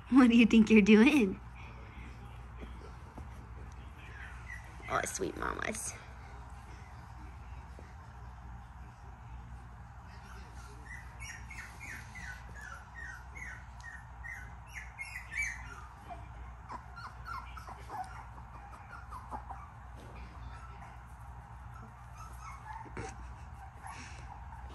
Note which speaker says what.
Speaker 1: What do you think you're doing? Oh, sweet mamas.